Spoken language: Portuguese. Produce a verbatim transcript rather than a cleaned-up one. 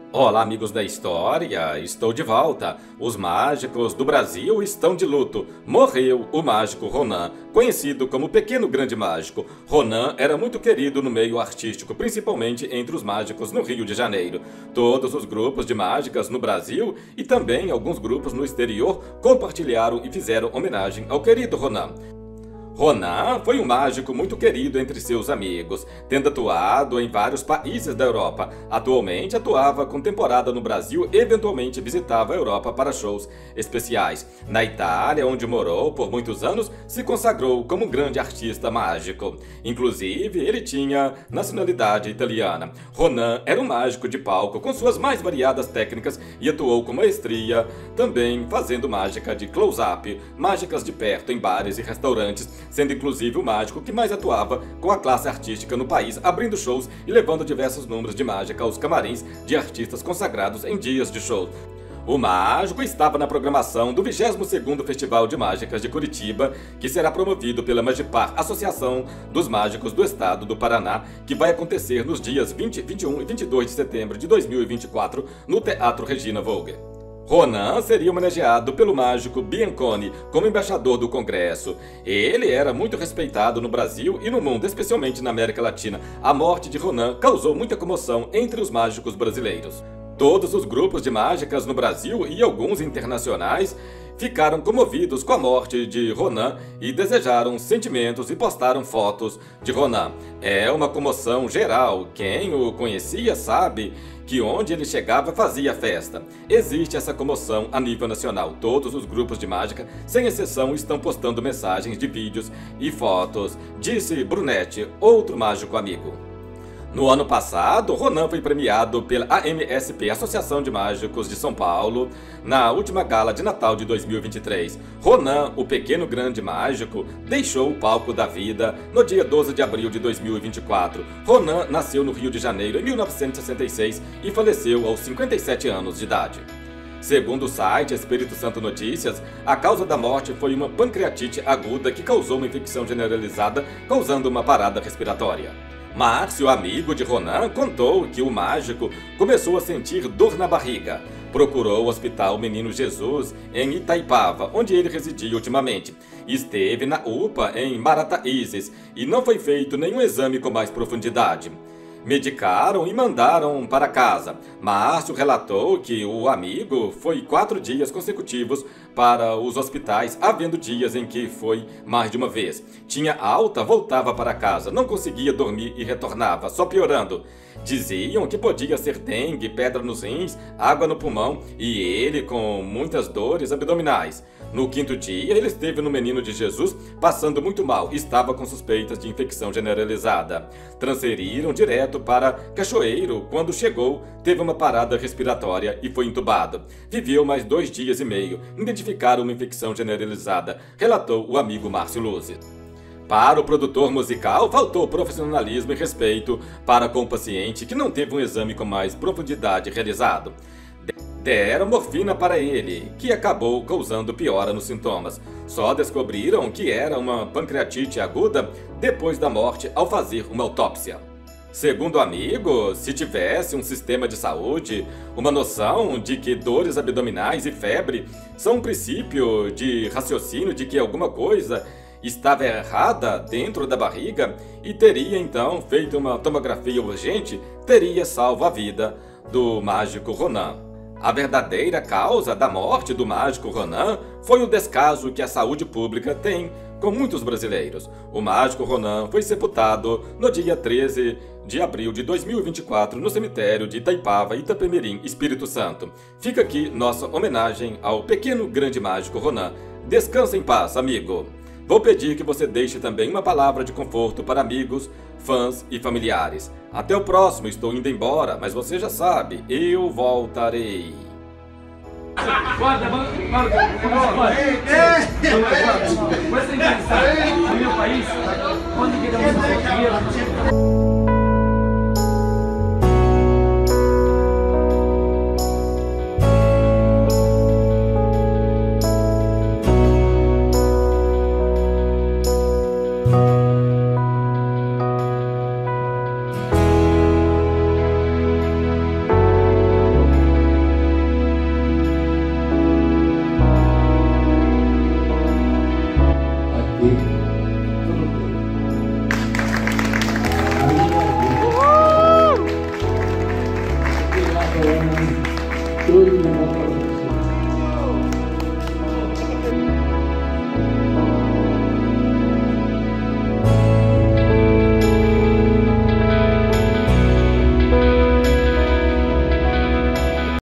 Olá, amigos da história, estou de volta. Os mágicos do Brasil estão de luto. Morreu o mágico Ronan, conhecido como Pequeno Grande Mágico. Ronan era muito querido no meio artístico, principalmente entre os mágicos no Rio de Janeiro. Todos os grupos de mágicas no Brasil e também alguns grupos no exterior compartilharam e fizeram homenagem ao querido Ronan. Ronan foi um mágico muito querido entre seus amigos, tendo atuado em vários países da Europa. Atualmente atuava com temporada no Brasil e eventualmente visitava a Europa para shows especiais. Na Itália, onde morou por muitos anos, se consagrou como um grande artista mágico. Inclusive, ele tinha nacionalidade italiana. Ronan era um mágico de palco com suas mais variadas técnicas e atuou com maestria, também fazendo mágica de close-up, mágicas de perto em bares e restaurantes, sendo inclusive o mágico que mais atuava com a classe artística no país, abrindo shows e levando diversos números de mágica aos camarins de artistas consagrados em dias de show. O mágico estava na programação do vigésimo segundo Festival de Mágicas de Curitiba, que será promovido pela Magipar, Associação dos Mágicos do Estado do Paraná, que vai acontecer nos dias vinte, vinte e um e vinte e dois de setembro de dois mil e vinte e quatro no Teatro Regina Vogue. Ronan seria homenageado pelo mágico Bianconi como embaixador do Congresso. Ele era muito respeitado no Brasil e no mundo, especialmente na América Latina. A morte de Ronan causou muita comoção entre os mágicos brasileiros. Todos os grupos de mágicas no Brasil e alguns internacionais ficaram comovidos com a morte de Ronan e desejaram sentimentos e postaram fotos de Ronan. É uma comoção geral. Quem o conhecia sabe que onde ele chegava fazia festa. Existe essa comoção a nível nacional. Todos os grupos de mágica, sem exceção, estão postando mensagens de vídeos e fotos, disse Brunetti, outro mágico amigo. No ano passado, Ronan foi premiado pela A M S P, Associação de Mágicos de São Paulo, na última gala de Natal de dois mil e vinte e três. Ronan, o Pequeno Grande Mágico, deixou o palco da vida no dia doze de abril de dois mil e vinte e quatro. Ronan nasceu no Rio de Janeiro em mil novecentos e sessenta e seis e faleceu aos cinquenta e sete anos de idade. Segundo o site Espírito Santo Notícias, a causa da morte foi uma pancreatite aguda que causou uma infecção generalizada, causando uma parada respiratória. Márcio, amigo de Ronan, contou que o mágico começou a sentir dor na barriga. Procurou o Hospital Menino Jesus em Itaipava, onde ele residia ultimamente. Esteve na U P A em Marataízes e não foi feito nenhum exame com mais profundidade. Medicaram e mandaram para casa. Márcio relatou que o amigo foi quatro dias consecutivos para os hospitais, havendo dias em que foi mais de uma vez. Tinha alta, voltava para casa, não conseguia dormir e retornava, só piorando. Diziam que podia ser dengue, pedra nos rins, água no pulmão e ele com muitas dores abdominais. No quinto dia, ele esteve no Menino de Jesus, passando muito mal, estava com suspeitas de infecção generalizada. Transferiram direto para Cachoeiro. Quando chegou, teve uma parada respiratória e foi entubado. Viveu mais dois dias e meio. Identificaram uma infecção generalizada, relatou o amigo Márcio Luzes. Para o produtor musical, faltou profissionalismo e respeito para com o paciente que não teve um exame com mais profundidade realizado. Deram morfina para ele, que acabou causando piora nos sintomas. Só descobriram que era uma pancreatite aguda depois da morte ao fazer uma autópsia. Segundo o amigo, se tivesse um sistema de saúde, uma noção de que dores abdominais e febre são um princípio de raciocínio de que alguma coisa estava errada dentro da barriga e teria então feito uma tomografia urgente, teria salvo a vida do mágico Ronan. A verdadeira causa da morte do mágico Ronan foi o descaso que a saúde pública tem com muitos brasileiros. O mágico Ronan foi sepultado no dia treze de abril de dois mil e vinte e quatro no cemitério de Itaipava, Itapemirim, Espírito Santo. Fica aqui nossa homenagem ao Pequeno Grande Mágico Ronan. Descansa em paz, amigo. Vou pedir que você deixe também uma palavra de conforto para amigos, fãs e familiares. Até o próximo, estou indo embora, mas você já sabe, eu voltarei. Guarda, vamos, vamos, Você interessar no meu país, quando queremos dinheiro. aqui. Tudo de bom para você.